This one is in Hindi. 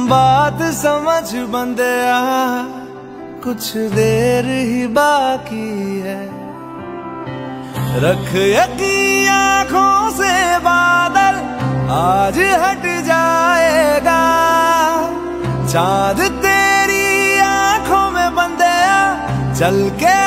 बात समझ बंदया, कुछ देर ही बाकी है। रख यकीन आँखों से बादल आज हट जाएगा। चांद तेरी आँखों में बंदया चल के